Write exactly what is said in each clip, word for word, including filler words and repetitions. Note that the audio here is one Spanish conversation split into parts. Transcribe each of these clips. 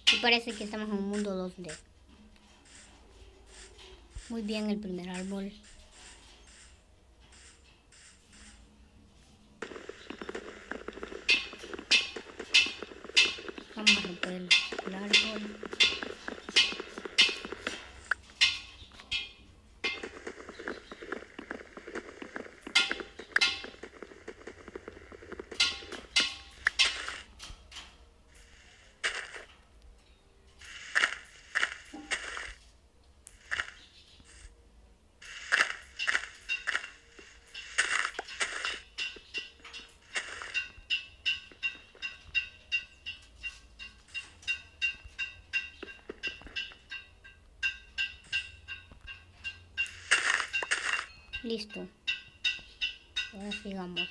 Y parece que estamos en un mundo dos D. Muy bien el primer árbol. Vamos a romper el, el árbol. Listo. Ahora sigamos.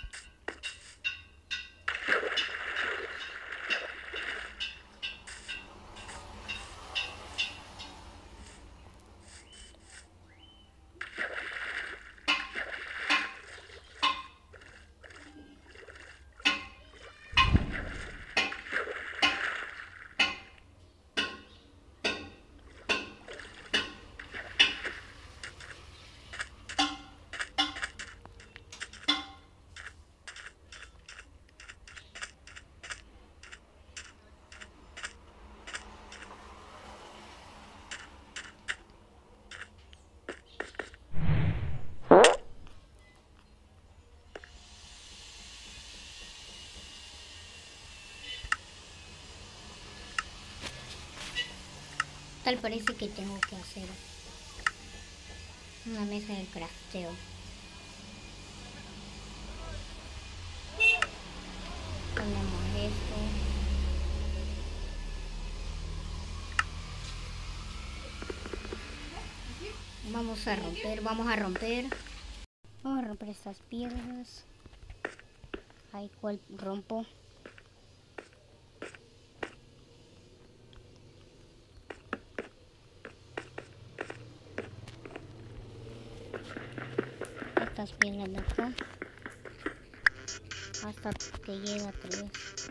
Tal parece que tengo que hacer una mesa de crafteo. Ponemos esto. Vamos a romper, vamos a romper. Vamos a romper estas piedras. Ahí cual rompo. Estas piedras de acá. Hasta que llega a tres.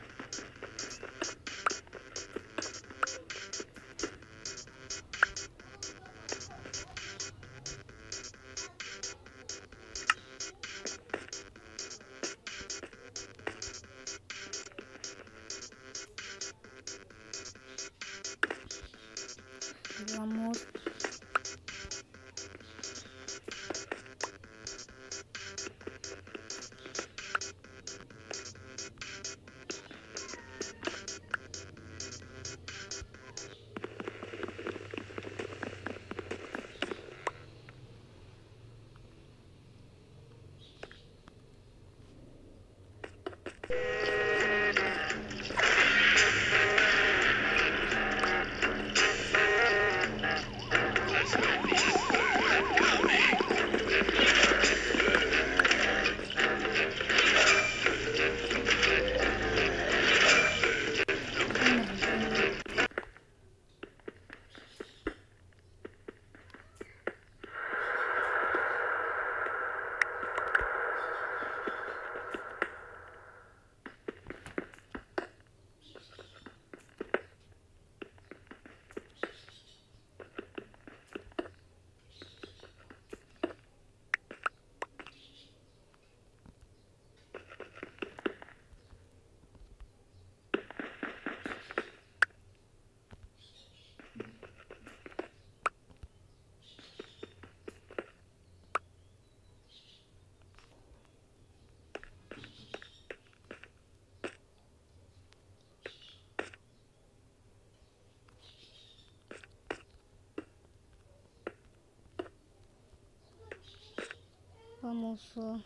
Vamos. Vamos a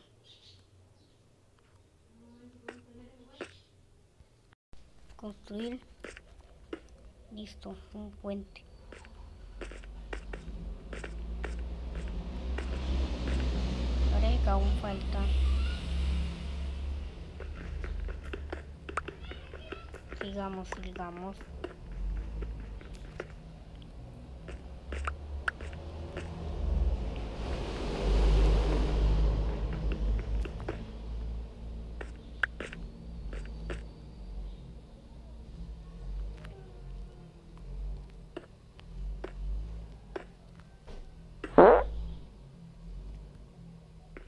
construir. Listo, un puente. Parece que aún falta. Sigamos, sigamos.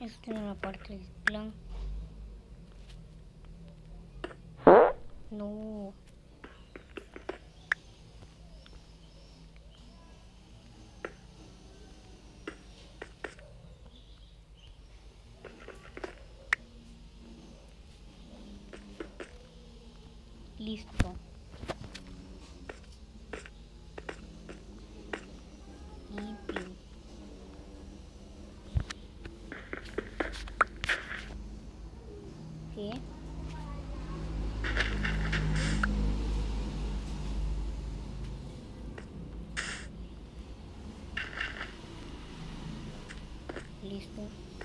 Esta es la parte del plan. No. Listo. Limpio. ¿Qué? Listo.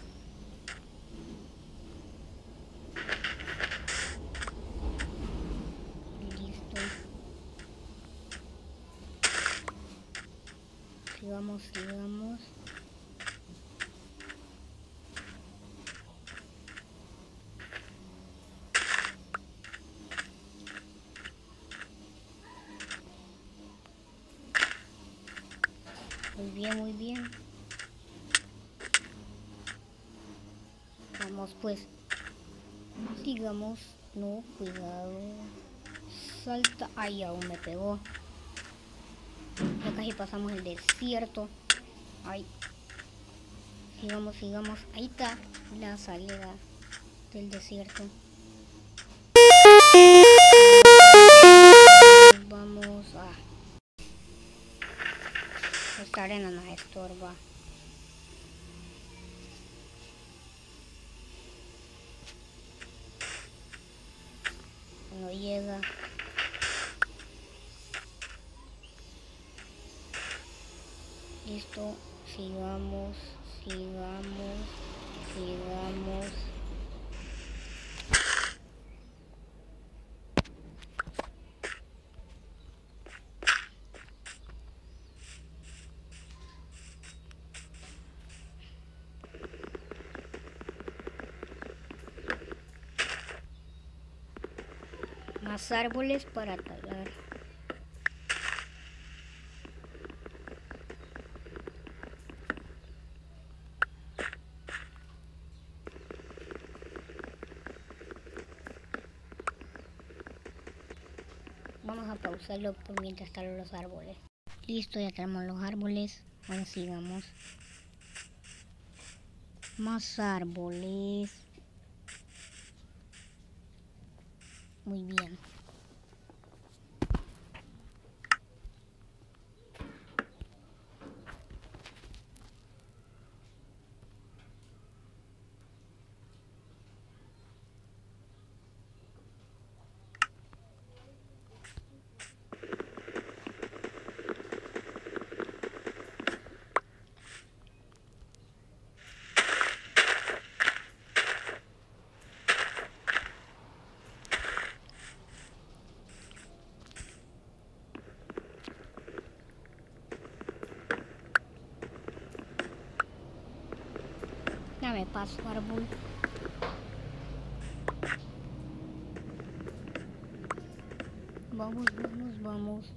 Listo. Sigamos, sigamos. Muy bien, muy bien. Vamos pues. Sigamos. No, cuidado. Salta. Ay, aún me pegó. Ya casi pasamos el desierto. Ay. Sigamos, sigamos. Ahí está la salida del desierto. Vamos a... Esta arena nos estorba. No llega. Listo. Sigamos, sigamos, sigamos. Más árboles para talar. Vamos a pausarlo por mientras talan los árboles. Listo, ya tenemos los árboles. Ahora sigamos. Más árboles. Muy bien. Dame paso, árbol. Vamos, vamos, vamos.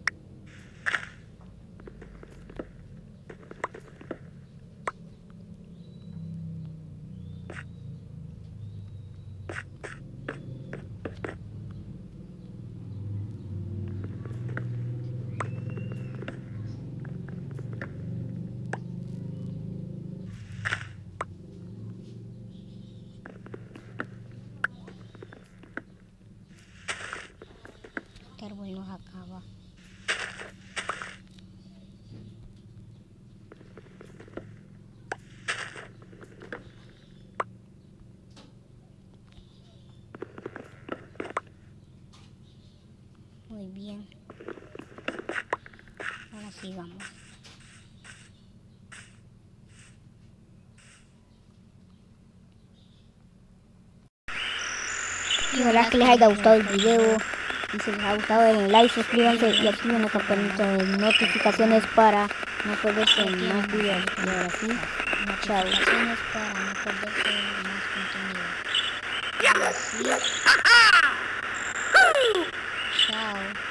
Este árbol nos acaba. Muy bien. Ahora sigamos. Y ojalá que les haya gustado el video. Y si les ha gustado, denle like, suscríbanse y activen la campanita de notificaciones para no perderse más videos. Y ahora sí, chao. Notificaciones para no perderse más contenido. Y ahora sí, chao.